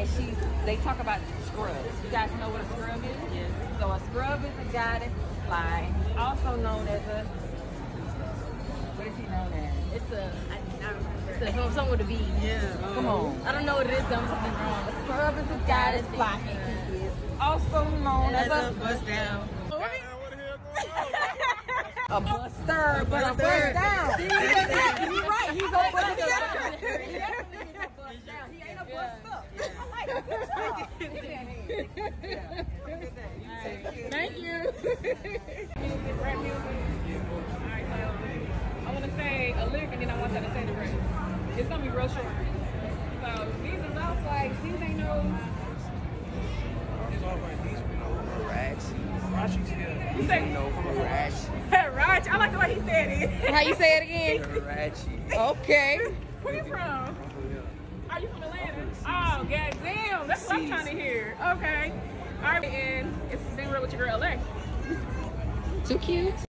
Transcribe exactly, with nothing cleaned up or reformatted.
and she's. They talk about scrubs. You guys know what a scrub is? Yes. So a scrub is a guy that's fly, also known as a. What is he known as? It's a. I, I remember. It's a something with a B. Yeah. Come on. I don't know what it is. I'm something wrong. A scrub is a guy that's fly, and he is also known as That's a. a bust down. A buster, but a bust down. He's right. He's a bust down. He definitely is a bust down. He ain't a bust up. I like it. Good job. Give me that hand. Yeah. Have a good day. Thank you. Music, rap music. Alright, so I want to say a lyric and then I want y'all to say the rest. It's gonna be real short. So these is off like these ain't no. These are like these we know Rachi. Rachi's here. You say no Rachi. Raj, I like the way he said it. How you say it again? Rachi. Okay. Where you from? Are you from Atlanta? Oh, goddamn. That's what I'm trying to hear. Okay. All right, and it's been real with your girl, Lex. Too cute.